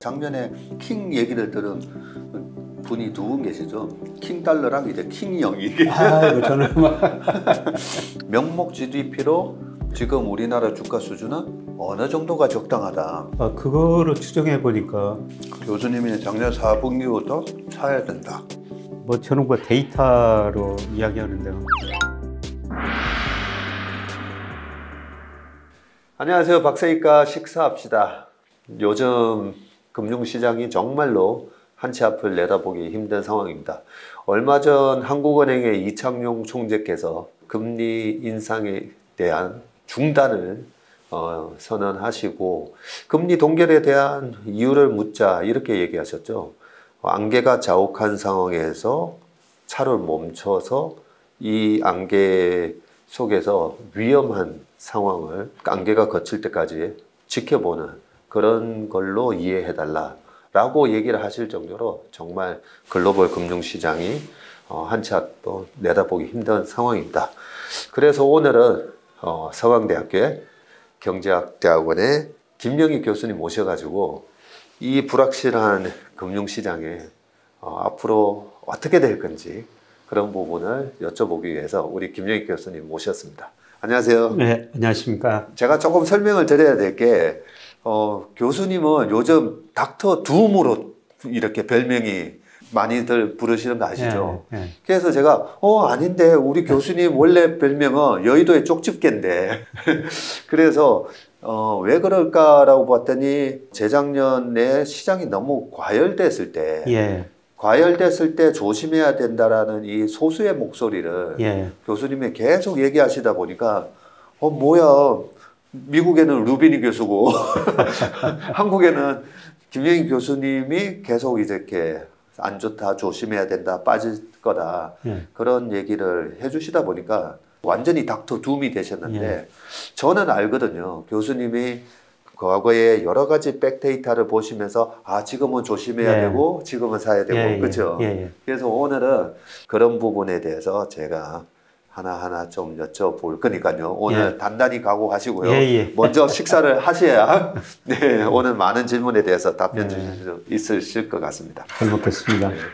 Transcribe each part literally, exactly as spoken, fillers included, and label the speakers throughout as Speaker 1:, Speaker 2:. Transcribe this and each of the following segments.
Speaker 1: 작년에 킹 얘기를 들은 분이 두 분 계시죠. 킹 달러랑 이제 킹 영이.
Speaker 2: 아, 저는 막
Speaker 1: 명목 지디피로 지금 우리나라 주가 수준은 어느 정도가 적당하다.
Speaker 2: 아, 그거를 추정해 보니까
Speaker 1: 교수님이 작년 사 분기부터 사야 된다.
Speaker 2: 뭐 저는 그 데이터로 이야기하는데요.
Speaker 1: 안녕하세요. 박사이과 식사합시다. 요즘 금융시장이 정말로 한치 앞을 내다보기 힘든 상황입니다. 얼마 전 한국은행의 이창용 총재께서 금리 인상에 대한 중단을 어, 선언하시고 금리 동결에 대한 이유를 묻자 이렇게 얘기하셨죠. 안개가 자욱한 상황에서 차를 멈춰서 이 안개 속에서 위험한 상황을 안개가 거칠 때까지 지켜보는 그런 걸로 이해해달라 라고 얘기를 하실 정도로 정말 글로벌 금융시장이 한치 앞도 내다보기 힘든 상황입니다. 그래서 오늘은 어, 서강대학교의 경제학대학원의 김영희 교수님 모셔가지고 이 불확실한 금융시장에 어, 앞으로 어떻게 될 건지 그런 부분을 여쭤보기 위해서 우리 김영희 교수님 모셨습니다. 안녕하세요.
Speaker 2: 네, 안녕하십니까.
Speaker 1: 제가 조금 설명을 드려야 될 게 어, 교수님은 요즘 닥터 둠으로 이렇게 별명이 많이들 부르시는 거 아시죠?
Speaker 2: 네, 네.
Speaker 1: 그래서 제가 어 아닌데 우리 교수님 원래 별명은 여의도의 쪽집게인데 그래서 어, 왜 그럴까라고 봤더니 재작년에 시장이 너무 과열됐을 때
Speaker 2: 예.
Speaker 1: 과열됐을 때 조심해야 된다라는 이 소수의 목소리를
Speaker 2: 예.
Speaker 1: 교수님이 계속 얘기하시다 보니까 어 뭐야 미국에는 루비니 교수고 한국에는 김영희 교수님이 계속 이제 이렇게 안 좋다 조심해야 된다 빠질 거다
Speaker 2: 예.
Speaker 1: 그런 얘기를 해주시다 보니까 완전히 닥터 둠이 되셨는데
Speaker 2: 예.
Speaker 1: 저는 알거든요. 교수님이 과거에 여러 가지 백데이터를 보시면서 아 지금은 조심해야
Speaker 2: 예.
Speaker 1: 되고 지금은 사야 되고
Speaker 2: 예, 예.
Speaker 1: 그렇죠.
Speaker 2: 예, 예.
Speaker 1: 그래서 오늘은 그런 부분에 대해서 제가 하나하나 좀 여쭤볼 거니까요. 오늘
Speaker 2: 예.
Speaker 1: 단단히 각오하시고요.
Speaker 2: 예, 예.
Speaker 1: 먼저 식사를 하셔야 네, 오늘 많은 질문에 대해서 답변
Speaker 2: 예.
Speaker 1: 주실 수 있으실 것 같습니다.
Speaker 2: 잘 먹겠습니다.
Speaker 1: 네.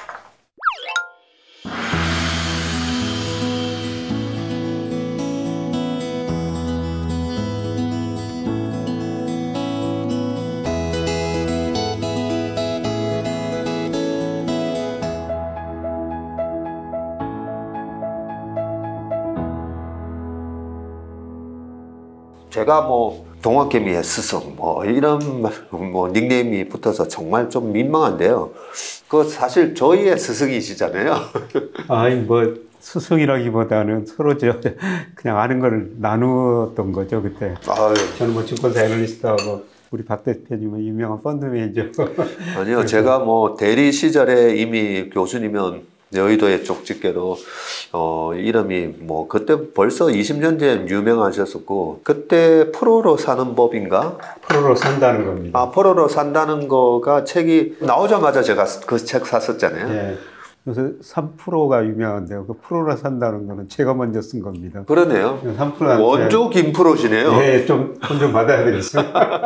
Speaker 1: 제가 뭐 동학개미의 스승 뭐 이런 뭐 닉네임이 붙어서 정말 좀 민망한데요. 그 사실 저희의 스승이시잖아요.
Speaker 2: 아니 뭐 스승이라기보다는 서로 저 그냥 아는 걸 나누었던 거죠 그때.
Speaker 1: 아유.
Speaker 2: 저는 뭐 증권사 애널리스트하고 우리 박 대표님은 유명한 펀드 매니저.
Speaker 1: 아니요, 제가 뭐 대리 시절에 이미 교수님은 여의도의 쪽집게로 어 이름이 뭐 그때 벌써 이십 년 전 유명하셨었고 그때 프로로 사는 법인가?
Speaker 2: 프로로 산다는 겁니다.
Speaker 1: 아 프로로 산다는 거가 책이 나오자마자 제가 그 책 샀었잖아요.
Speaker 2: 예. 그래서 삼 프로가 유명한데요. 그 프로로 산다는 거는 제가 먼저 쓴 겁니다.
Speaker 1: 그러네요.
Speaker 2: 삼 프로한테
Speaker 1: 원조 김프로시네요.
Speaker 2: 예, 좀 돈 좀 받아야 되겠어요.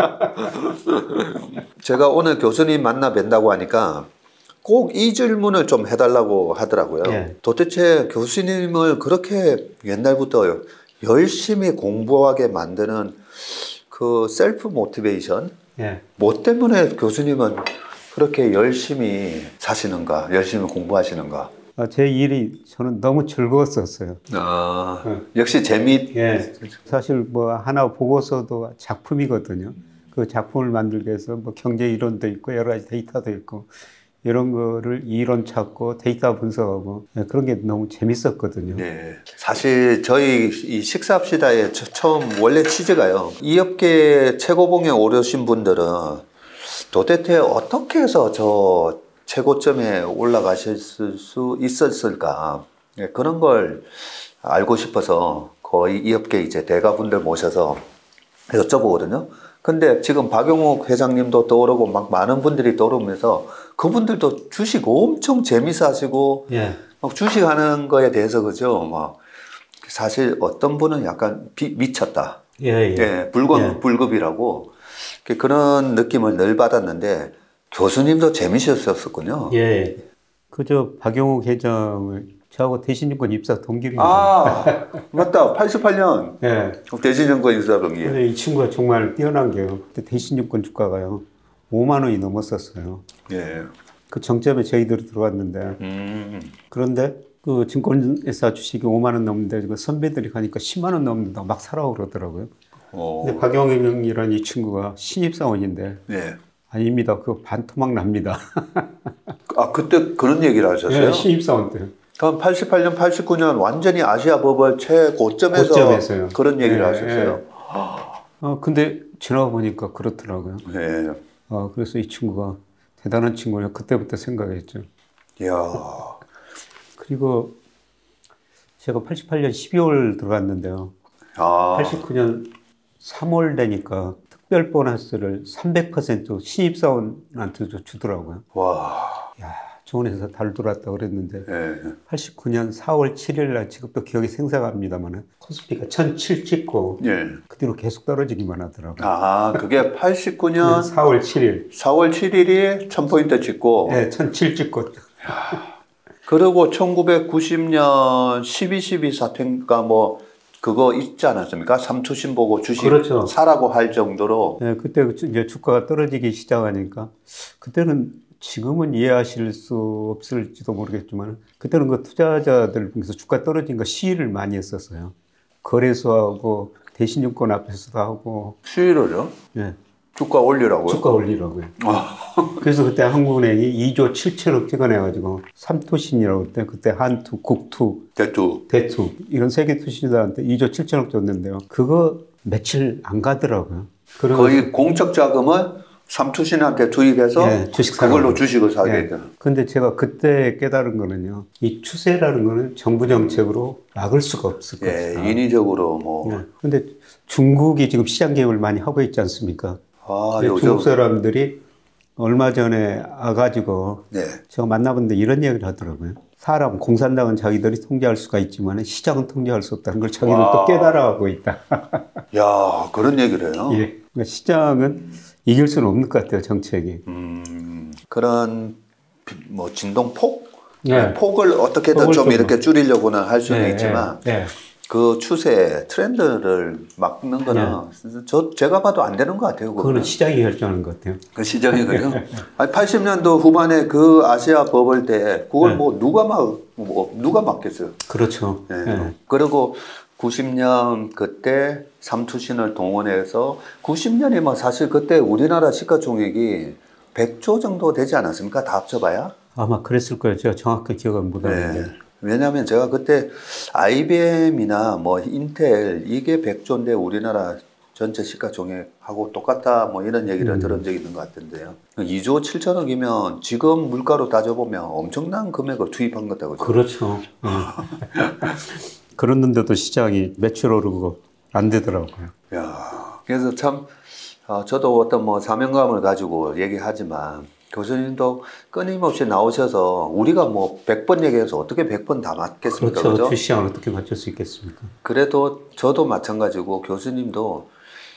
Speaker 1: 제가 오늘 교수님 만나 뵌다고 하니까 꼭 이 질문을 좀 해달라고 하더라고요.
Speaker 2: 예.
Speaker 1: 도대체 교수님을 그렇게 옛날부터 열심히 공부하게 만드는 그 셀프 모티베이션?
Speaker 2: 예.
Speaker 1: 뭐 때문에 교수님은 그렇게 열심히 사시는가, 열심히 공부하시는가?
Speaker 2: 아, 제 일이 저는 너무 즐거웠었어요.
Speaker 1: 아,
Speaker 2: 네.
Speaker 1: 역시 재미.
Speaker 2: 예. 사실 뭐 하나 보고서도 작품이거든요. 그 작품을 만들기 위해서 뭐 경제 이론도 있고 여러 가지 데이터도 있고 이런 거를 이론 찾고 데이터 분석하고 그런 게 너무 재밌었거든요.
Speaker 1: 네. 사실 저희 이 식사합시다의 처음 원래 취지가요. 이 업계 최고봉에 오르신 분들은 도대체 어떻게 해서 저 최고점에 올라가실 수 있었을까? 그런 걸 알고 싶어서 거의 이 업계 이제 대가분들 모셔서 여쭤보거든요. 근데 지금 박용욱 회장님도 떠오르고 막 많은 분들이 떠오르면서 그분들도 주식 엄청 재미있어 하시고
Speaker 2: 예.
Speaker 1: 막 주식하는 거에 대해서 그죠. 막 사실 어떤 분은 약간 비, 미쳤다.
Speaker 2: 예, 예.
Speaker 1: 예, 불급,
Speaker 2: 예.
Speaker 1: 불급이라고 그런 느낌을 늘 받았는데 교수님도 재미있었었군요.
Speaker 2: 예. 그저 박용욱 회장을 저하고 대신증권 입사 동기입니다.
Speaker 1: 아, 맞다. 팔십팔 년.
Speaker 2: 예.
Speaker 1: 대신증권 입사 동기.
Speaker 2: 근데 이 친구가 정말 뛰어난 게요. 그때 대신증권 주가가요. 오만 원이 넘었었어요.
Speaker 1: 예.
Speaker 2: 그 정점에 저희들이 들어왔는데.
Speaker 1: 음.
Speaker 2: 그런데 그 증권회사 주식이 오만 원 넘는데 그 선배들이 가니까 십만 원 넘는다 막 사라고 그러더라고요.
Speaker 1: 오.
Speaker 2: 근데 박용욱이라는 이 친구가 신입사원인데.
Speaker 1: 예.
Speaker 2: 아닙니다. 그거 반토막 납니다.
Speaker 1: 아, 그때 그런 얘기를 하셨어요?
Speaker 2: 네, 신입사원 때.
Speaker 1: 그럼 팔십팔 년, 팔십구 년 완전히 아시아 버블 최고점에서
Speaker 2: 고점에서요.
Speaker 1: 그런 얘기를
Speaker 2: 네,
Speaker 1: 하셨어요?
Speaker 2: 네. 어, 근데 지나가 보니까 그렇더라고요.
Speaker 1: 네.
Speaker 2: 어, 그래서 이 친구가 대단한 친구예요. 그때부터 생각했죠.
Speaker 1: 이야.
Speaker 2: 그리고 제가 팔십팔 년 십이월 들어갔는데요.
Speaker 1: 아.
Speaker 2: 팔십구 년 삼월 되니까 특별 보너스를 삼백 퍼센트 신입사원한테도 주더라고요.
Speaker 1: 와.
Speaker 2: 야, 좋은 회사 달 돌았다 그랬는데
Speaker 1: 네.
Speaker 2: 팔십구 년 사월 칠일 날 지금도 기억이 생생합니다만 코스피가 천칠 찍고
Speaker 1: 예.
Speaker 2: 그 뒤로 계속 떨어지기만 하더라고요.
Speaker 1: 아, 그게 팔십구 년
Speaker 2: 사월 칠일.
Speaker 1: 사월 칠일이 천 포인트 찍고.
Speaker 2: 네, 천칠 찍고.
Speaker 1: 그리고 천구백구십 년 십이 십이 사태인가 뭐 그거 있지 않았습니까? 삼투신 보고 주식
Speaker 2: 그렇죠.
Speaker 1: 사라고 할 정도로.
Speaker 2: 네, 그때 이제 주가가 떨어지기 시작하니까 그때는 지금은 이해하실 수 없을지도 모르겠지만 그때는 그 투자자들 중에서 주가 떨어진 거 시위를 많이 했었어요. 거래소하고 대신증권 앞에서도 하고.
Speaker 1: 시위를요?
Speaker 2: 네.
Speaker 1: 주가 올리라고요?
Speaker 2: 주가 올리라고요. 아. 그래서 그때 한국은행이 이조 칠천억 찍어내가지고 삼투신이라고 그때 그때 한투, 국투,
Speaker 1: 대투,
Speaker 2: 대투 이런 세계 투신자한테 이조 칠천억 줬는데요. 그거 며칠 안 가더라고요.
Speaker 1: 거의 공적 자금을 삼투신한테 투입해서
Speaker 2: 네, 주식
Speaker 1: 그걸로 주식을 사게
Speaker 2: 네.
Speaker 1: 했죠.
Speaker 2: 근데 제가 그때 깨달은 거는요. 이 추세라는 거는 정부 정책으로 막을 수가 없을 것
Speaker 1: 예,
Speaker 2: 같아요.
Speaker 1: 인위적으로 뭐.
Speaker 2: 네. 근데 중국이 지금 시장 개입을 많이 하고 있지 않습니까?
Speaker 1: 아,
Speaker 2: 네,
Speaker 1: 요즘.
Speaker 2: 중국 사람들이 얼마 전에 와가지고
Speaker 1: 네.
Speaker 2: 제가 만나본데 이런 얘기를 하더라고요. 사람, 공산당은 자기들이 통제할 수가 있지만 시장은 통제할 수 없다는 걸 자기들
Speaker 1: 와.
Speaker 2: 또 깨달아가고 있다.
Speaker 1: 야, 그런 얘기를 해요?
Speaker 2: 예. 그러니까 시장은 이길 수는 없는 것 같아요, 정책이.
Speaker 1: 음, 그런 뭐 진동폭?
Speaker 2: 네.
Speaker 1: 폭을 어떻게든
Speaker 2: 폭을
Speaker 1: 좀
Speaker 2: 좀
Speaker 1: 이렇게 줄이려고는 할 수는
Speaker 2: 네,
Speaker 1: 있지만
Speaker 2: 네.
Speaker 1: 그 추세, 트렌드를 막는 거는 저, 제가 봐도 안 되는 것 같아요.
Speaker 2: 그거는 시장이 결정하는 것 같아요.
Speaker 1: 그 시장이 그래요? 아니, 팔십 년도 후반에 그 아시아 버블 때 그걸
Speaker 2: 네.
Speaker 1: 뭐 누가 막, 뭐 누가 막겠어요?
Speaker 2: 그렇죠.
Speaker 1: 네.
Speaker 2: 네.
Speaker 1: 그리고 구십 년 그때 삼투신을 동원해서 구십 년이면 사실 그때 우리나라 시가총액이 백조 정도 되지 않았습니까? 다 합쳐봐야?
Speaker 2: 아마 그랬을 거예요. 제가 정확히 기억은 못하는데.
Speaker 1: 네. 왜냐하면 제가 그때 아이비엠이나 뭐 인텔 이게 백조인데 우리나라 전체 시가총액하고 똑같다 뭐 이런 얘기를
Speaker 2: 음.
Speaker 1: 들은 적이 있는 것 같은데요. 이조 칠천억이면 지금 물가로 따져보면 엄청난 금액을 투입한 거다. 그죠?
Speaker 2: 그렇죠. 네. 그랬는데도 시장이 매출 오르고 안 되더라고요.
Speaker 1: 야, 그래서 참 어, 저도 어떤 뭐 사명감을 가지고 얘기하지만 교수님도 끊임없이 나오셔서 우리가 뭐 백 번 얘기해서 어떻게 백 번 다 맞겠습니까?
Speaker 2: 그렇죠.
Speaker 1: 그죠?
Speaker 2: 주시장을 어떻게 맞출 수 있겠습니까?
Speaker 1: 그래도 저도 마찬가지고 교수님도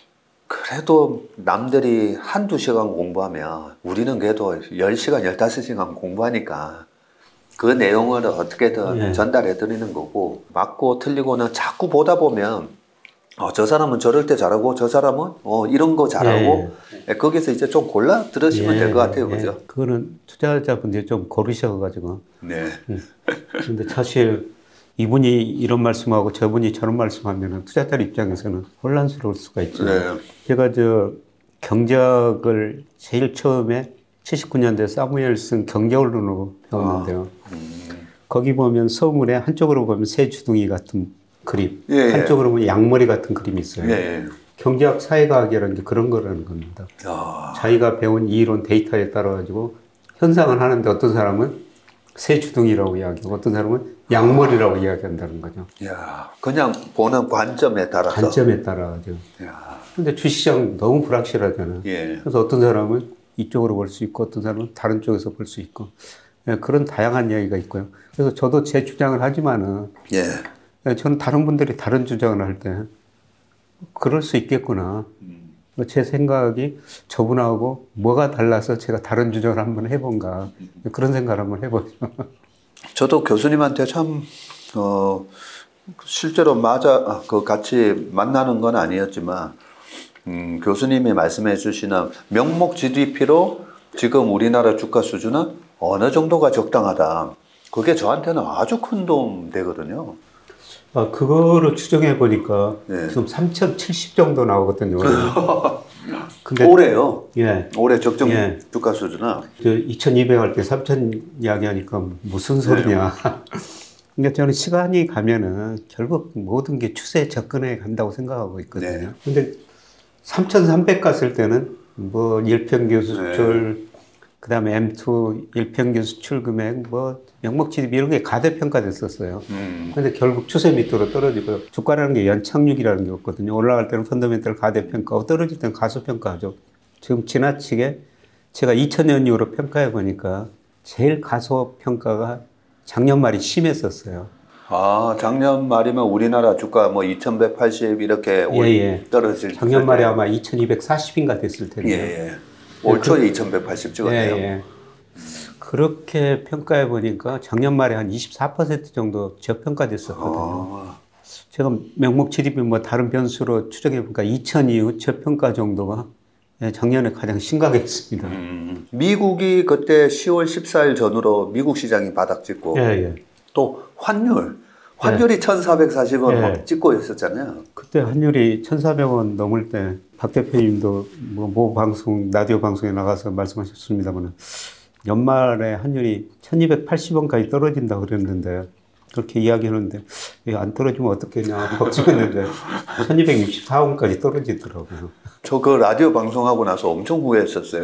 Speaker 1: 그래도 남들이 한두 시간 공부하면 우리는 그래도 열 시간, 열다섯 시간 공부하니까 그 내용을 어떻게든
Speaker 2: 네.
Speaker 1: 전달해 드리는 거고 맞고 틀리고는 자꾸 보다 보면 어, 저 사람은 저럴 때 잘하고 저 사람은 어, 이런 거 잘하고 예, 거기서 이제 좀 골라 들으시면
Speaker 2: 예,
Speaker 1: 될 것 같아요.
Speaker 2: 예.
Speaker 1: 그죠?
Speaker 2: 그거는 투자자분들이 좀 고르셔가지고.
Speaker 1: 네.
Speaker 2: 근데 사실 이분이 이런 말씀하고 저분이 저런 말씀하면 투자자 입장에서는 혼란스러울 수가 있죠.
Speaker 1: 네.
Speaker 2: 제가 저 경제학을 제일 처음에 칠십구 년대 사무엘슨 경제언론으로 배웠는데요.
Speaker 1: 아, 음.
Speaker 2: 거기 보면 서문에 한쪽으로 보면 새 주둥이 같은 그림,
Speaker 1: 예, 예.
Speaker 2: 한쪽으로 보면 양머리 같은 그림이 있어요.
Speaker 1: 네.
Speaker 2: 경제학, 사회과학이라는 게 그런 거라는 겁니다.
Speaker 1: 야.
Speaker 2: 자기가 배운 이론 데이터에 따라 가지고 현상을 하는데 어떤 사람은 새 주둥이라고 이야기하고 어떤 사람은 양머리라고 이야기한다는 거죠.
Speaker 1: 야, 그냥 보는 관점에 따라서.
Speaker 2: 관점에 따라 가지고.
Speaker 1: 야.
Speaker 2: 근데 주시장 너무 불확실하잖아요.
Speaker 1: 예.
Speaker 2: 그래서 어떤 사람은 이쪽으로 볼 수 있고 어떤 사람은 다른 쪽에서 볼 수 있고 예, 그런 다양한 이야기가 있고요. 그래서 저도 제 주장을 하지만은
Speaker 1: 예.
Speaker 2: 예, 저는 다른 분들이 다른 주장을 할 때 그럴 수 있겠구나.
Speaker 1: 음.
Speaker 2: 제 생각이 저분하고 뭐가 달라서 제가 다른 주장을 한번 해본가 그런 생각을 한번 해보죠.
Speaker 1: 저도 교수님한테 참 어, 실제로 맞아 그 같이 만나는 건 아니었지만 음, 교수님이 말씀해 주시는 명목 지디피로 지금 우리나라 주가 수준은 어느 정도가 적당하다. 그게 저한테는 아주 큰 도움 되거든요.
Speaker 2: 아, 그거를 추정해 보니까
Speaker 1: 네.
Speaker 2: 지금 삼천칠십 정도 나오거든요.
Speaker 1: 근데 올해요?
Speaker 2: 예.
Speaker 1: 올해 적정
Speaker 2: 예.
Speaker 1: 주가 수준은?
Speaker 2: 저 이천이백 할 때 삼천 이야기하니까 무슨 소리냐. 네. 그러니까 저는 시간이 가면은 결국 모든 게 추세에 접근해 간다고 생각하고 있거든요. 네. 근데 삼천삼백 갔을 때는 뭐 일평균 수출, 네. 그 다음에 엠 투 일평균 수출 금액, 뭐 명목 지디피 이런 게 가대평가됐었어요. 음. 근데 결국 추세 밑으로 떨어지고요. 주가라는 게 연착륙이라는 게 없거든요. 올라갈 때는 펀더멘털 가대평가하고 떨어질 때는 가소평가하죠. 지금 지나치게 제가 이천 년 이후로 평가해 보니까 제일 가소평가가 작년 말이 심했었어요.
Speaker 1: 아, 작년 말이면 우리나라 주가 뭐 이천백팔십 이렇게 올
Speaker 2: 예, 예.
Speaker 1: 떨어질 때.
Speaker 2: 작년 말에 아마 이천이백사십인가 됐을 텐데.
Speaker 1: 예, 예. 올 초에 그, 이천백팔십 찍었네요.
Speaker 2: 예, 예. 그렇게 평가해 보니까 작년 말에 한 이십사 퍼센트 정도 저평가됐었거든요. 아. 제가 명목 지디피 뭐 다른 변수로 추정해 보니까 이천 이후 저평가 정도가 작년에 가장 심각했습니다. 음.
Speaker 1: 미국이 그때 시월 십사일 전후로 미국 시장이 바닥 찍고
Speaker 2: 예, 예.
Speaker 1: 또 환율, 환율이 예. 천사백사십 원 예. 막 찍고 있었잖아요.
Speaker 2: 그때 환율이 천사백 원 넘을 때 박 대표님도 뭐, 모 방송, 라디오 방송에 나가서 말씀하셨습니다만 연말에 환율이 천이백팔십 원까지 떨어진다고 그랬는데 그렇게 이야기하는데 안 떨어지면 어떻겠냐 걱정했는데 천이백육십사 원까지 떨어지더라고요.
Speaker 1: 저 그 라디오 방송하고 나서 엄청 후회했었어요.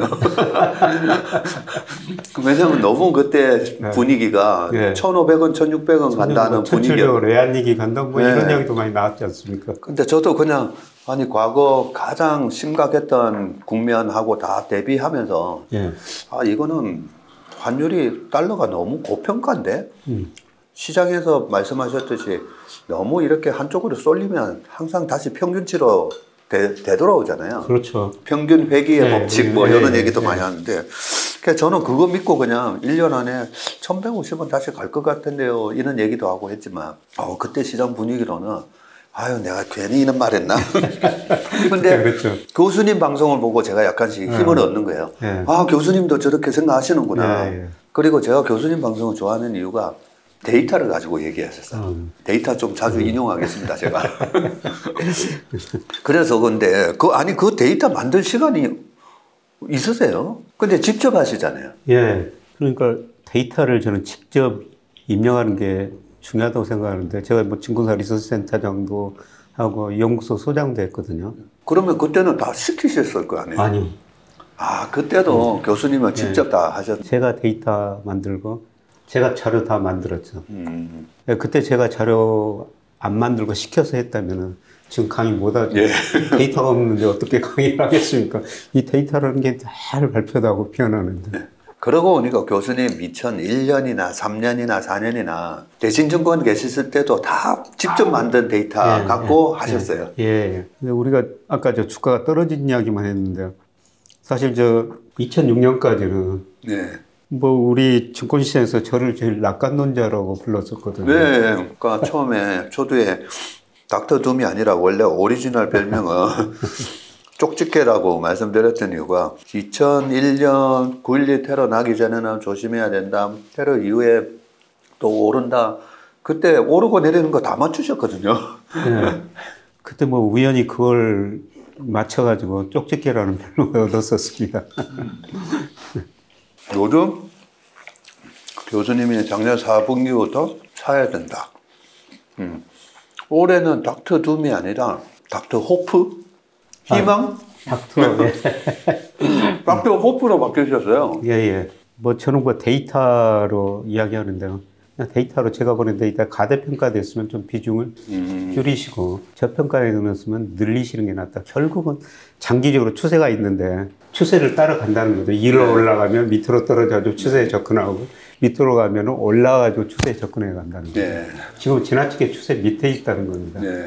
Speaker 1: 왜냐면 너무 그때 분위기가 네. 천오백 원, 천육백 원 간다는 분위기가
Speaker 2: 레알리기 간다 뭐 네. 이런 이야기도 많이 나왔지 않습니까?
Speaker 1: 근데 저도 그냥 아니 과거 가장 심각했던 국면하고 다 대비하면서 네. 아 이거는 환율이 달러가 너무 고평가인데 음. 시장에서 말씀하셨듯이 너무 이렇게 한쪽으로 쏠리면 항상 다시 평균치로 되, 되돌아오잖아요.
Speaker 2: 그렇죠.
Speaker 1: 평균 회귀의 네, 법칙 뭐
Speaker 2: 네,
Speaker 1: 이런
Speaker 2: 네,
Speaker 1: 얘기도
Speaker 2: 네.
Speaker 1: 많이 하는데 그래서 저는 그거 믿고 그냥 일 년 안에 천백오십 원 다시 갈 것 같은데요. 이런 얘기도 하고 했지만 어, 그때 시장 분위기로는 아유 내가 괜히 이런 말 했나? 근데
Speaker 2: 그렇죠.
Speaker 1: 교수님 방송을 보고 제가 약간씩 힘을 네. 얻는 거예요. 네. 아 교수님도 저렇게 생각하시는구나. 네. 그리고 제가 교수님 방송을 좋아하는 이유가 데이터를 가지고 얘기하셨어요. 음. 데이터 좀 자주 음. 인용하겠습니다, 제가. 그래서 근데 그 아니 그 데이터 만들 시간이 있으세요? 근데 직접 하시잖아요.
Speaker 2: 예. 그러니까 데이터를 저는 직접 입력하는 게 중요하다고 생각하는데 제가 뭐 증권사 리서치 센터장도 하고 연구소 소장도 했거든요.
Speaker 1: 그러면 그때는 다 시키셨을 거 아니에요?
Speaker 2: 아니.
Speaker 1: 아 그때도 음. 교수님은 직접 네. 다 하셨.
Speaker 2: 제가 데이터 만들고. 제가 자료 다 만들었죠. 음. 그때 제가 자료 안 만들고 시켜서 했다면은 지금 강의 못 하죠. 예. 데이터가 없는데 어떻게 강의를 하겠습니까? 이 데이터라는 게 잘 발표도 하고 표현하는데.
Speaker 1: 네. 그러고 보니까 교수님 이천일 년이나 삼 년이나 사 년이나 대신증권 계셨을 때도 다 직접 만든 데이터 예, 갖고
Speaker 2: 예,
Speaker 1: 하셨어요.
Speaker 2: 예. 예. 근데 우리가 아까 저 주가가 떨어진 이야기만 했는데 사실 저 이천육 년까지는 네. 뭐 우리 증권시장에서 저를 제일 낙관론자라고 불렀었거든요.
Speaker 1: 네, 그러니까 처음에 초두에 닥터 둠이 아니라 원래 오리지널 별명은 쪽집게라고 말씀드렸던 이유가 이천일 년 구일일 테러 나기 전에는 조심해야 된다. 테러 이후에 또 오른다. 그때 오르고 내리는 거 다 맞추셨거든요.
Speaker 2: 네. 그때 뭐 우연히 그걸 맞춰가지고 쪽집게라는 별명을 얻었었습니다.
Speaker 1: 요즘 교수님이 작년 사 분기부터 사야 된다. 음. 올해는 닥터 둠이 아니라 닥터 호프? 희망?
Speaker 2: 아, 닥터, 예.
Speaker 1: 닥터 호프로 바뀌셨어요.
Speaker 2: 예, 예. 뭐 저는 뭐 데이터로 이야기하는데요. 데이터로 제가 보는 데이터 가대평가됐으면 좀 비중을 음. 줄이시고 저평가에 넣었으면 늘리시는 게 낫다. 결국은 장기적으로 추세가 있는데 추세를 따라간다는 거죠. 위로 네. 올라가면 밑으로 떨어져가지고 추세에 접근하고 밑으로 가면 올라가지고 추세에 접근해 간다는 거죠. 네. 지금 지나치게 추세 밑에 있다는 겁니다.
Speaker 1: 네.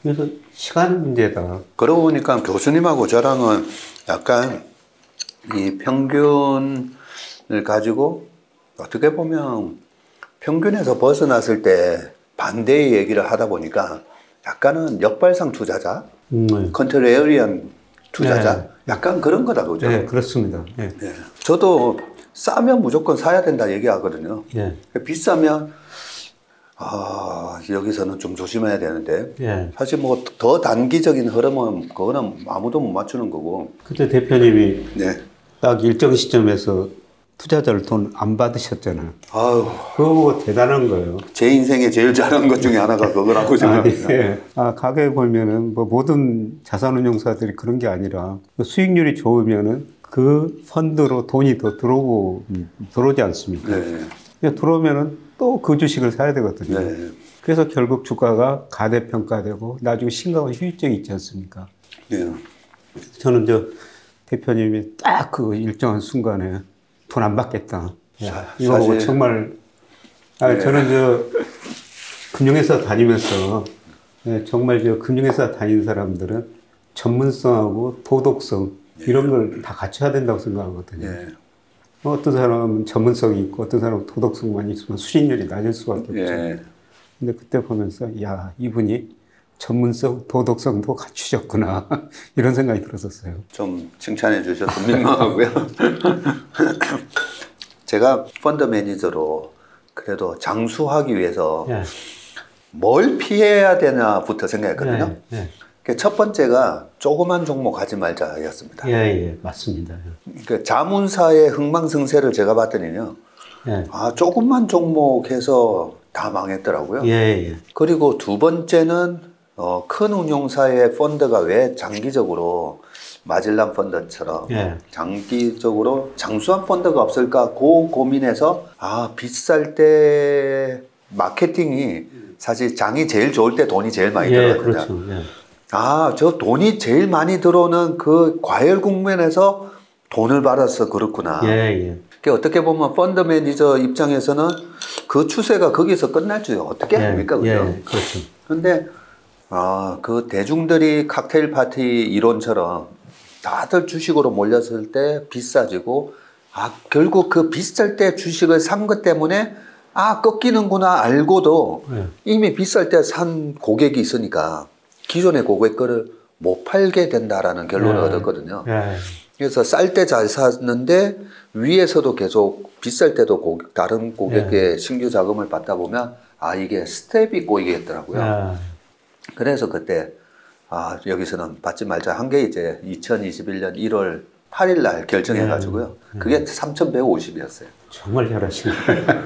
Speaker 2: 그래서 시간 문제다.
Speaker 1: 그러고 보니까 교수님하고 저랑은 약간 이 평균을 가지고 어떻게 보면 평균에서 벗어났을 때 반대의 얘기를 하다 보니까 약간은 역발상 투자자,
Speaker 2: 음, 네.
Speaker 1: 컨트레리언 투자자,
Speaker 2: 네.
Speaker 1: 약간 그런 거다 보죠.
Speaker 2: 네, 그렇습니다. 네.
Speaker 1: 예. 저도 싸면 무조건 사야 된다 얘기하거든요.
Speaker 2: 네.
Speaker 1: 비싸면 아, 여기서는 좀 조심해야 되는데
Speaker 2: 네.
Speaker 1: 사실 뭐 더 단기적인 흐름은 그거는 아무도 못 맞추는 거고.
Speaker 2: 그때 대표님이
Speaker 1: 네.
Speaker 2: 딱 일정 시점에서 투자자를 돈 안 받으셨잖아요.
Speaker 1: 아유,
Speaker 2: 그거 보고 대단한 거예요.
Speaker 1: 제 인생에 제일 잘한 것 중에 하나가 그거라고 생각합니다.
Speaker 2: 아니, 예. 아, 가게에 보면은 뭐 모든 자산운용사들이 그런 게 아니라 수익률이 좋으면은 그 펀드로 돈이 더 들어오고 음, 들어오지 않습니까?
Speaker 1: 네.
Speaker 2: 들어오면은 또 그 주식을 사야 되거든요.
Speaker 1: 네.
Speaker 2: 그래서 결국 주가가 가대평가되고 나중에 심각한 휴유증이 있지 않습니까?
Speaker 1: 네.
Speaker 2: 저는 저 대표님이 딱 그 일정한 순간에 돈 안 받겠다. 야, 이거 보고 정말, 아,
Speaker 1: 네.
Speaker 2: 저는 저 금융회사 다니면서 네, 정말 저 금융회사 다니는 사람들은 전문성하고 도덕성 이런 걸 다 갖춰야 된다고 생각하거든요.
Speaker 1: 네.
Speaker 2: 어떤 사람은 전문성이 있고 어떤 사람은 도덕성만 있으면 수익률이 낮을 수밖에 없죠.
Speaker 1: 네.
Speaker 2: 근데 그때 보면서 야, 이분이 전문성, 도덕성도 갖추셨구나 이런 생각이 들었었어요.
Speaker 1: 좀 칭찬해 주셔서 민망하고요. 제가 펀드 매니저로 그래도 장수하기 위해서
Speaker 2: 예. 뭘
Speaker 1: 피해야 되나부터 생각했거든요.
Speaker 2: 예, 예.
Speaker 1: 첫 번째가 조그만 종목 하지 말자였습니다.
Speaker 2: 예, 예, 맞습니다.
Speaker 1: 그 자문사의 흥망성쇠를 제가 봤더니요.
Speaker 2: 예.
Speaker 1: 아, 조그만 종목 해서 다 망했더라고요.
Speaker 2: 예, 예.
Speaker 1: 그리고 두 번째는 어, 큰 운용사의 펀드가 왜 장기적으로 마질란 펀드처럼
Speaker 2: 예.
Speaker 1: 장기적으로 장수한 펀드가 없을까 그 고민해서 아, 비쌀 때 마케팅이 사실 장이 제일 좋을 때 돈이 제일 많이
Speaker 2: 예,
Speaker 1: 들어가요.
Speaker 2: 그렇죠. 예.
Speaker 1: 아, 저 돈이 제일 많이 들어오는 그 과열 국면에서 돈을 받아서 그렇구나.
Speaker 2: 예, 예.
Speaker 1: 그러니까 어떻게 보면 펀드 매니저 입장에서는 그 추세가 거기서 끝날 줄 어떻게
Speaker 2: 예,
Speaker 1: 합니까? 그죠?
Speaker 2: 예, 그렇죠.
Speaker 1: 근데 아, 그 대중들이 칵테일 파티 이론처럼 다들 주식으로 몰렸을 때 비싸지고 아, 결국 그 비쌀 때 주식을 산 것 때문에 아, 꺾이는구나 알고도
Speaker 2: 예.
Speaker 1: 이미 비쌀 때 산 고객이 있으니까 기존의 고객 거를 못 팔게 된다라는 결론을
Speaker 2: 예.
Speaker 1: 얻었거든요.
Speaker 2: 예.
Speaker 1: 그래서 쌀 때 잘 샀는데 위에서도 계속 비쌀 때도 고객, 다른 고객의
Speaker 2: 예.
Speaker 1: 신규 자금을 받다 보면 아, 이게 스텝이 꼬이겠더라고요.
Speaker 2: 예.
Speaker 1: 그래서 그때 아, 여기서는 받지 말자 한 게 이제 이천이십일 년 일월 팔일 날 결정해가지고요.
Speaker 2: 예.
Speaker 1: 그게 삼천백오십이었어요.
Speaker 2: 정말 잘하시네.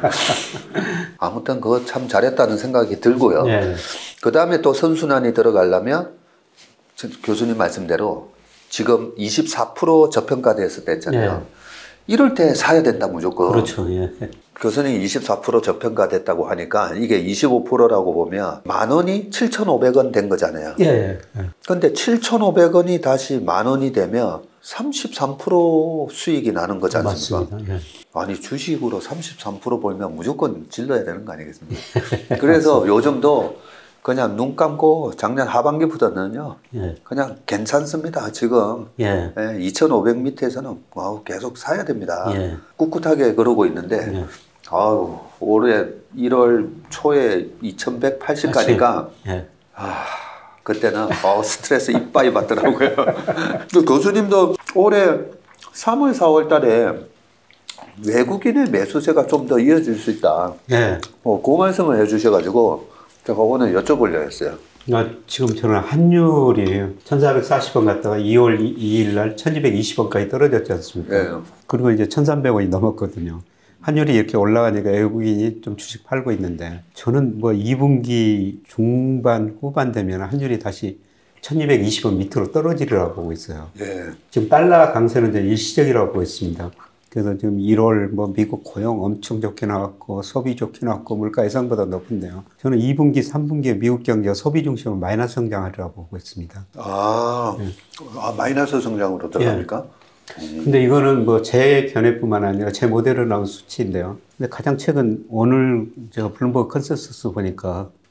Speaker 1: 아무튼 그거 참 잘했다는 생각이 들고요.
Speaker 2: 예.
Speaker 1: 그 다음에 또 선순환이 들어가려면 교수님 말씀대로 지금 이십사 퍼센트 저평가됐을 때 했잖아요.
Speaker 2: 예.
Speaker 1: 이럴 때 사야 된다 무조건.
Speaker 2: 그렇죠. 예.
Speaker 1: 교수님 이십사 퍼센트 저평가됐다고 하니까 이게 이십오 퍼센트라고 보면 만 원이 칠천오백 원 된 거잖아요.
Speaker 2: 예. 예.
Speaker 1: 근데 칠천오백 원이 다시 만 원이 되면 삼십삼 퍼센트 수익이 나는 거지 않습니까?
Speaker 2: 맞습니다. 예.
Speaker 1: 아니 주식으로 삼십삼 퍼센트 벌면 무조건 질러야 되는 거 아니겠습니까? 그래서 요즘도 그냥 눈 감고 작년 하반기부터는요.
Speaker 2: 예.
Speaker 1: 그냥 괜찮습니다. 지금
Speaker 2: 예.
Speaker 1: 예, 이천오백 밑에서는 와우, 계속 사야 됩니다.
Speaker 2: 예.
Speaker 1: 꿋꿋하게 그러고 있는데
Speaker 2: 예.
Speaker 1: 아우, 올해 일월 초에 이천백팔십 가니까
Speaker 2: 예.
Speaker 1: 아, 그때는 어, 스트레스 이빠이 받더라고요. 또 교수님도 올해 삼월, 사월 달에 외국인의 매수세가 좀 더 이어질 수 있다.
Speaker 2: 예.
Speaker 1: 어, 그 말씀을 해주셔가지고 제가 오늘 여쭤보려고 했어요.
Speaker 2: 아, 지금 저는 환율이 천사백사십 원 갔다가 이월 이일 날 천이백이십 원까지 떨어졌지 않습니까?
Speaker 1: 예.
Speaker 2: 그리고 이제 천삼백 원이 넘었거든요. 환율이 이렇게 올라가니까 외국인이 좀 주식 팔고 있는데 저는 뭐 이 분기 중반 후반 되면 환율이 다시 천이백이십 원 밑으로 떨어지리라고 보고 있어요.
Speaker 1: 예.
Speaker 2: 지금 달러 강세는 이제 일시적이라고 보고 있습니다. 그래서 지금 일월 뭐 미국 고용 엄청 좋게 나왔고 소비 좋게 나왔고 물가 예상보다 높은데요. 저는 이 분기, 삼 분기에 미국 경제가 소비 중심으로 마이너스 성장하리라고 보고 있습니다.
Speaker 1: 아,
Speaker 2: 예.
Speaker 1: 아 마이너스 성장으로 들어갑니까?
Speaker 2: 예. 근데 이거는 뭐 제 견해뿐만 아니라 제 모델로 나온 수치인데요. 근데 가장 최근 오늘 제가 블룸버그 컨센서스 보니까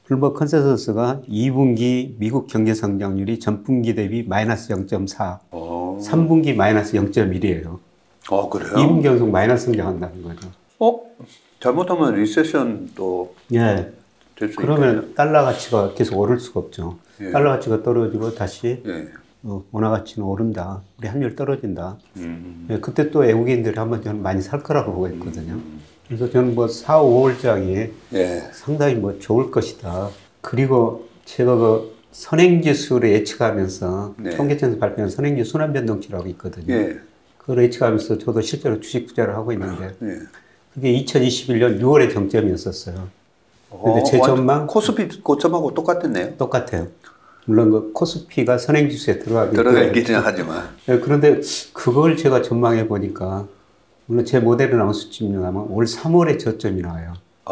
Speaker 2: 블룸버그 컨센서스가 이 분기 미국 경제 성장률이 전분기 대비 마이너스 영 점 사,
Speaker 1: 어.
Speaker 2: 삼 분기 마이너스 영 점 일이에요.
Speaker 1: 어, 그래요?
Speaker 2: 이 분기 연속 마이너스 성장한다는 거죠.
Speaker 1: 어? 잘못하면 리세션도
Speaker 2: 예.
Speaker 1: 될 수
Speaker 2: 그러면
Speaker 1: 있겠네요.
Speaker 2: 달러 가치가 계속 오를 수가 없죠.
Speaker 1: 예.
Speaker 2: 달러 가치가 떨어지고 다시
Speaker 1: 예.
Speaker 2: 어, 원화 가치는 오른다. 우리 환율 떨어진다.
Speaker 1: 음.
Speaker 2: 예, 그때 또 외국인들이 한번 저는 많이 살 거라고 보고 있거든요. 그래서 저는 뭐 사, 오월장이
Speaker 1: 예.
Speaker 2: 상당히 뭐 좋을 것이다. 그리고 제가 그 선행지수를 예측하면서
Speaker 1: 네.
Speaker 2: 통계청에서 발표한 선행지수 순환변동치라고 있거든요.
Speaker 1: 예.
Speaker 2: 그걸 예측하면서 저도 실제로 주식 투자를 하고 있는데
Speaker 1: 예.
Speaker 2: 그게 이천이십일 년 유월의 정점이었었어요. 근데 제
Speaker 1: 어,
Speaker 2: 전망
Speaker 1: 코스피 고점하고 똑같았네요.
Speaker 2: 똑같아요. 물론 그 코스피가 선행지수에 들어가긴
Speaker 1: 들어가기는 하지만.
Speaker 2: 네, 그런데 그걸 제가 전망해 보니까 물론 제 모델에 나온 수치입니다만 올 삼월에 저점이 나와요.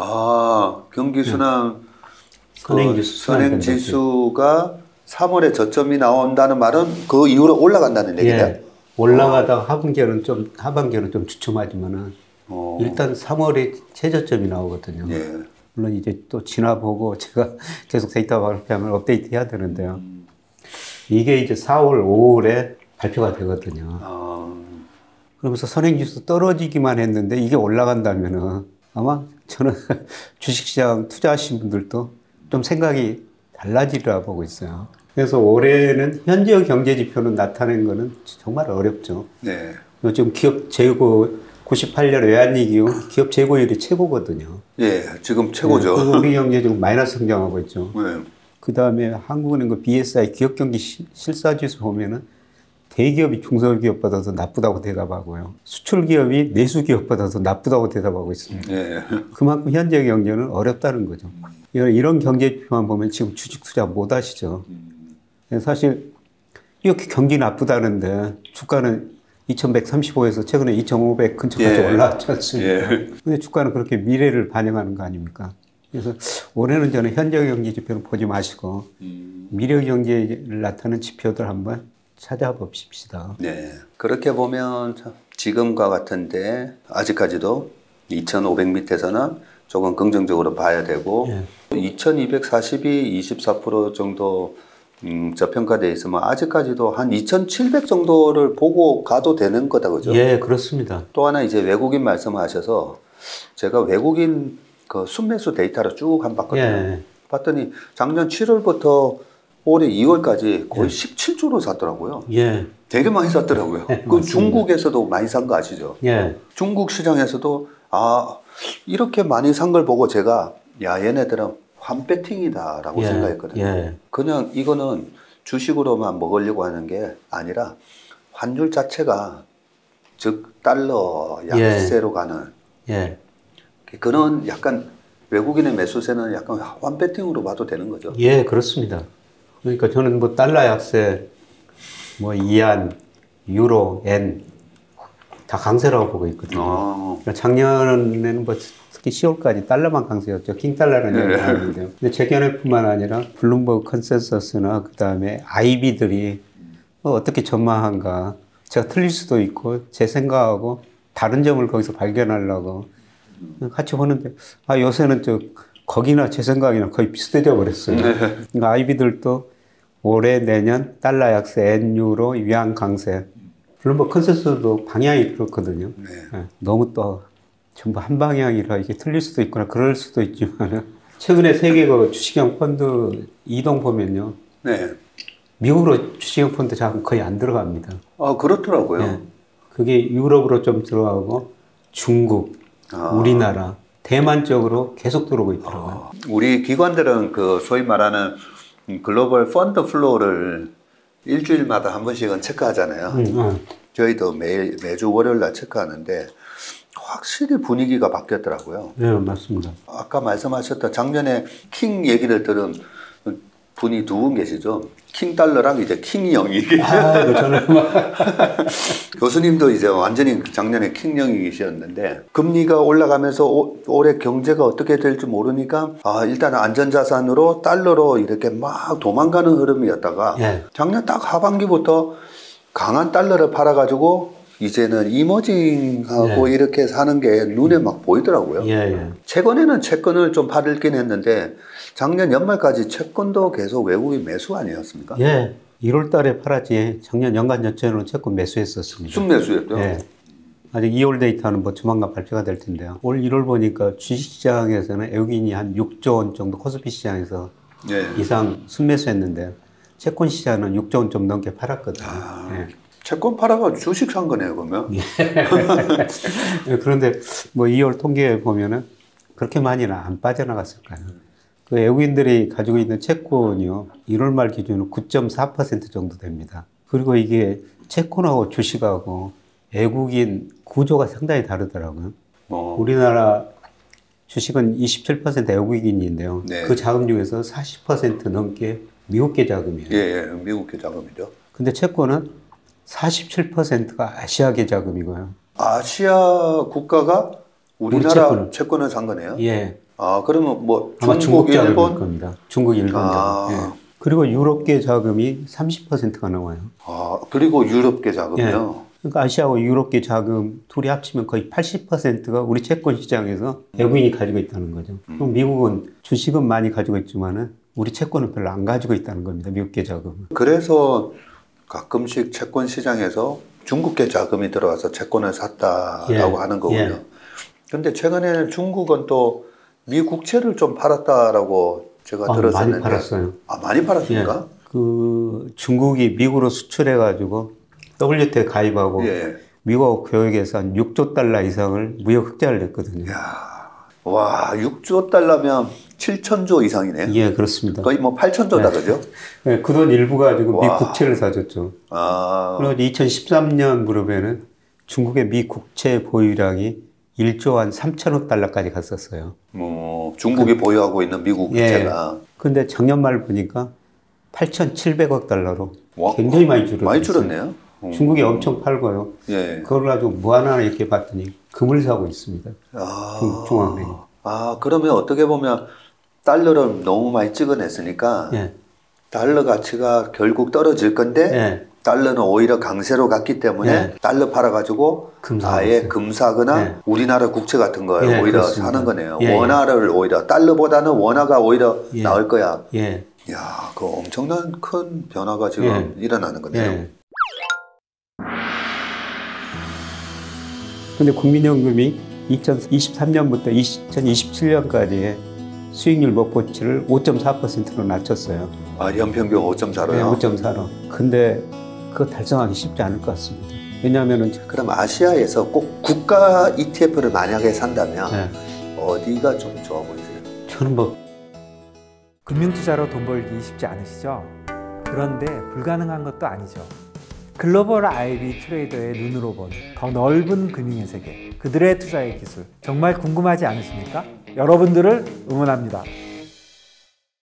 Speaker 1: 아, 경기 순환
Speaker 2: 선행지수,
Speaker 1: 선행 지수가 삼월에 저점이 나온다는 말은 그 이후로 올라간다는 얘기네요.
Speaker 2: 예, 올라가다가 하반기에는 좀 하반기에는 좀 주춤하지만은
Speaker 1: 어.
Speaker 2: 일단 삼월에 최저점이 나오거든요.
Speaker 1: 예.
Speaker 2: 물론 이제 또 지나보고 제가 계속 데이터 발표하면 업데이트 해야 되는데요. 이게 이제 사월, 오월에 발표가 되거든요.
Speaker 1: 아.
Speaker 2: 그러면서 선행지수 떨어지기만 했는데 이게 올라간다면은 아마 저는 주식시장 투자하신 분들도 좀 생각이 달라지리라 보고 있어요. 그래서 올해는 현재 경제지표는 나타낸 거는 정말 어렵죠.
Speaker 1: 네.
Speaker 2: 요즘 기업 재고 구십팔 년 외환위기 이후 기업 재고율이 최고거든요.
Speaker 1: 예, 지금 최고죠.
Speaker 2: 네, 우리 경제 지금 마이너스 성장하고 있죠.
Speaker 1: 네.
Speaker 2: 그 다음에 한국은행 그 비에스아이 기업경기 실사지수 보면은 대기업이 중소기업보다 더 나쁘다고 대답하고요. 수출기업이 내수기업보다 더 나쁘다고 대답하고 있습니다.
Speaker 1: 예.
Speaker 2: 그만큼 현재 경제는 어렵다는 거죠. 이런, 이런 경제지표만 보면 지금 주식 투자 못 하시죠. 사실 이렇게 경기 나쁘다는데 주가는 이천백삼십오에서 최근에 이천오백 근처까지
Speaker 1: 예.
Speaker 2: 올라왔지 않습니까?
Speaker 1: 예.
Speaker 2: 근데 주가는 그렇게 미래를 반영하는 거 아닙니까? 그래서 올해는 저는 현재 경제 지표는 보지 마시고 미래 경제를 나타내는 지표들 한번 찾아봅시다.
Speaker 1: 네. 그렇게 보면 참 지금과 같은데 아직까지도 이천오백 밑에서는 조금 긍정적으로 봐야 되고
Speaker 2: 예.
Speaker 1: 이천이백사십이 이십사 퍼센트 정도 음, 저평가되어 있으면 아직까지도 한 이천칠백 정도를 보고 가도 되는 거다, 그죠?
Speaker 2: 예, 그렇습니다.
Speaker 1: 또 하나 이제 외국인 말씀하셔서 제가 외국인 그 순매수 데이터를 쭉 한 봤거든요.
Speaker 2: 예.
Speaker 1: 봤더니 작년 칠월부터 올해 이월까지 거의
Speaker 2: 예.
Speaker 1: 십칠 조로 샀더라고요.
Speaker 2: 예,
Speaker 1: 되게 많이 샀더라고요.
Speaker 2: 네,
Speaker 1: 그
Speaker 2: 맞습니다.
Speaker 1: 중국에서도 많이 산 거 아시죠?
Speaker 2: 예,
Speaker 1: 중국 시장에서도 아 이렇게 많이 산 걸 보고 제가 야 얘네들은 환배팅이다라고
Speaker 2: 예,
Speaker 1: 생각했거든요.
Speaker 2: 예.
Speaker 1: 그냥 이거는 주식으로만 먹으려고 하는 게 아니라 환율 자체가 즉 달러 약세로 가는
Speaker 2: 예,
Speaker 1: 그런 약간 외국인의 매수세는 약간 환배팅으로 봐도 되는 거죠.
Speaker 2: 예, 그렇습니다. 그러니까 저는 뭐 달러 약세, 뭐 이안, 유로, 엔 다 강세라고 보고 있거든요.
Speaker 1: 아.
Speaker 2: 그러니까 작년에는 뭐 특히 시월까지 달러만 강세였죠. 킹달러라는 얘기가 나왔는데요. 근데 재견회뿐만 아니라 블룸버그 컨센서스나 그 다음에 아이비들이 뭐 어떻게 전망한가. 제가 틀릴 수도 있고 제 생각하고 다른 점을 거기서 발견하려고 같이 보는데 아 요새는 저 거기나 제 생각이나 거의 비슷해져 버렸어요. 그러니까 아이비들도 올해 내년 달러 약세, 엔, 유로, 위안 강세. 블룸버그 컨센서스도 방향이 그렇거든요.
Speaker 1: 네.
Speaker 2: 네, 너무 또 전부 한 방향이라 이게 틀릴 수도 있거나 그럴 수도 있지만 최근에 세계 그 주식형 펀드 이동 보면요.
Speaker 1: 네.
Speaker 2: 미국으로 주식형 펀드 자금 거의 안 들어갑니다.
Speaker 1: 아 그렇더라고요.
Speaker 2: 네. 그게 유럽으로 좀 들어가고 중국,
Speaker 1: 아.
Speaker 2: 우리나라, 대만 쪽으로 계속 들어오고 있더라고요.
Speaker 1: 아, 우리 기관들은 그 소위 말하는 글로벌 펀드 플로우를 일주일마다 한 번씩은 체크하잖아요.
Speaker 2: 음, 음.
Speaker 1: 저희도 매일 매주 월요일 날 체크하는데 확실히 분위기가 바뀌었더라고요.
Speaker 2: 네, 맞습니다.
Speaker 1: 아까 말씀하셨던 작년에 킹 얘기를 들은 분이 두 분 계시죠. 킹 달러랑 이제 킹 영이.
Speaker 2: 아, 이거 저는 막
Speaker 1: 교수님도 이제 완전히 작년에 킹 영이셨는데 금리가 올라가면서 오, 올해 경제가 어떻게 될지 모르니까 아 일단 안전자산으로 달러로 이렇게 막 도망가는 흐름이었다가
Speaker 2: 예.
Speaker 1: 작년 딱 하반기부터 강한 달러를 팔아가지고 이제는 이머징하고
Speaker 2: 예.
Speaker 1: 이렇게 사는 게 눈에 막 보이더라고요.
Speaker 2: 예, 예.
Speaker 1: 최근에는 채권을 좀 팔긴 했는데 작년 연말까지 채권도 계속 외국인 매수 아니었습니까?
Speaker 2: 예. 일월 달에 팔았지 작년 연간 전체로 채권 매수했었습니다.
Speaker 1: 순매수였죠?
Speaker 2: 예. 아직 이월 데이터는 뭐 조만간 발표가 될 텐데요. 올 일월 보니까 주식시장에서는 외국인이 한 육조 원 정도 코스피 시장에서
Speaker 1: 예.
Speaker 2: 이상 순매수했는데 채권 시장은 육조 원 좀 넘게 팔았거든요.
Speaker 1: 아,
Speaker 2: 예.
Speaker 1: 채권 팔아가 주식 산 거네요, 그러면?
Speaker 2: 예, 그런데 뭐 이월 통계에 보면은 그렇게 많이는 안 빠져나갔을까요? 그 외국인들이 가지고 있는 채권이요, 일월 말 기준으로 구 점 사 퍼센트 정도 됩니다. 그리고 이게 채권하고 주식하고 외국인 구조가 상당히 다르더라고요.
Speaker 1: 어.
Speaker 2: 우리나라 주식은 이십칠 퍼센트 외국인인데요.
Speaker 1: 네.
Speaker 2: 그 자금 중에서 사십 퍼센트 넘게 미국계 자금이에요.
Speaker 1: 예, 예, 미국계 자금이죠.
Speaker 2: 근데 채권은 사십칠 퍼센트가 아시아계 자금이고요.
Speaker 1: 아시아 국가가 우리나라
Speaker 2: 우리 채권을.
Speaker 1: 채권을 산 거네요?
Speaker 2: 예.
Speaker 1: 아, 그러면 뭐
Speaker 2: 아마
Speaker 1: 중국,
Speaker 2: 중국 자금일
Speaker 1: 일본?
Speaker 2: 겁니다. 중국, 일본
Speaker 1: 아.
Speaker 2: 자금. 예. 그리고 유럽계 자금이 삼십 퍼센트가 나와요.
Speaker 1: 아, 그리고 유럽계 자금이요?
Speaker 2: 예. 그러니까 아시아와 유럽계 자금 둘이 합치면 거의 팔십 퍼센트가 우리 채권 시장에서 외국인이 가지고 있다는 거죠. 그럼 미국은 주식은 많이 가지고 있지만은 우리 채권은 별로 안 가지고 있다는 겁니다. 미국계 자금은.
Speaker 1: 그래서 가끔씩 채권 시장에서 중국계 자금이 들어와서 채권을 샀다라고
Speaker 2: 예.
Speaker 1: 하는 거군요.
Speaker 2: 예.
Speaker 1: 근데 최근에는 중국은 또 미국채를 좀 팔았다라고 제가
Speaker 2: 아,
Speaker 1: 들었었는데.
Speaker 2: 많이 팔았어요.
Speaker 1: 아, 많이 팔았습니까?
Speaker 2: 예. 그 중국이 미국으로 수출해가지고 더블유티오에 가입하고
Speaker 1: 예.
Speaker 2: 미국 교역에서 한 육조 달러 이상을 무역 흑자를 냈거든요.
Speaker 1: 야, 와, 육조 달러면 칠천조 이상이네요.
Speaker 2: 예, 그렇습니다.
Speaker 1: 거의 뭐 팔천조다,
Speaker 2: 네.
Speaker 1: 그죠?
Speaker 2: 네, 그 돈 일부 가지고 미
Speaker 1: 와.
Speaker 2: 국채를 사줬죠.
Speaker 1: 아,
Speaker 2: 그리고 이천십삼 년 무렵에는 중국의 미 국채 보유량이 일조 한 삼천억 달러까지 갔었어요.
Speaker 1: 뭐 중국이 보유하고 있는 미국
Speaker 2: 예.
Speaker 1: 국채가
Speaker 2: 근데 작년 말 보니까 팔천칠백억 달러로
Speaker 1: 와,
Speaker 2: 굉장히 많이 줄었어요.
Speaker 1: 많이 줄었네요. 음.
Speaker 2: 중국이 엄청 팔고요.
Speaker 1: 예.
Speaker 2: 그걸 가지고 뭐 하나 이렇게 봤더니 금을 사고 있습니다.
Speaker 1: 아,
Speaker 2: 중- 중앙은행이.
Speaker 1: 아, 그러면 어떻게 보면 달러를 너무 많이 찍어냈으니까
Speaker 2: 예.
Speaker 1: 달러 가치가 결국 떨어질 건데
Speaker 2: 예.
Speaker 1: 달러는 오히려 강세로 갔기 때문에
Speaker 2: 예.
Speaker 1: 달러 팔아가지고
Speaker 2: 금 사고
Speaker 1: 아예
Speaker 2: 있어요.
Speaker 1: 금 사거나
Speaker 2: 예.
Speaker 1: 우리나라 국채 같은 거를
Speaker 2: 예,
Speaker 1: 오히려
Speaker 2: 그렇습니다.
Speaker 1: 사는 거네요.
Speaker 2: 예, 예.
Speaker 1: 원화를 오히려 달러보다는 원화가 오히려
Speaker 2: 예.
Speaker 1: 나을 거야.
Speaker 2: 예.
Speaker 1: 야, 그 엄청난 큰 변화가 지금
Speaker 2: 예.
Speaker 1: 일어나는 거네요.
Speaker 2: 예. 근데 국민연금이 이천이십삼 년부터 이천이십칠 년까지의 수익률 목표치를 오 점 사 퍼센트로 낮췄어요.
Speaker 1: 아, 연평균 오 점 사로요?
Speaker 2: 네, 오 점 사로. 근데 그거 달성하기 쉽지 않을 것 같습니다. 왜냐하면은
Speaker 1: 그럼 아시아에서 꼭 국가 이티에프를 만약에 산다면
Speaker 2: 네,
Speaker 1: 어디가 좀 좋아 보이세요?
Speaker 2: 저는 뭐
Speaker 3: 금융투자로 돈 벌기 쉽지 않으시죠? 그런데 불가능한 것도 아니죠. 글로벌 아이비 트레이더의 눈으로 본 더 넓은 금융의 세계, 그들의 투자의 기술 정말 궁금하지 않으십니까? 여러분들을 응원합니다.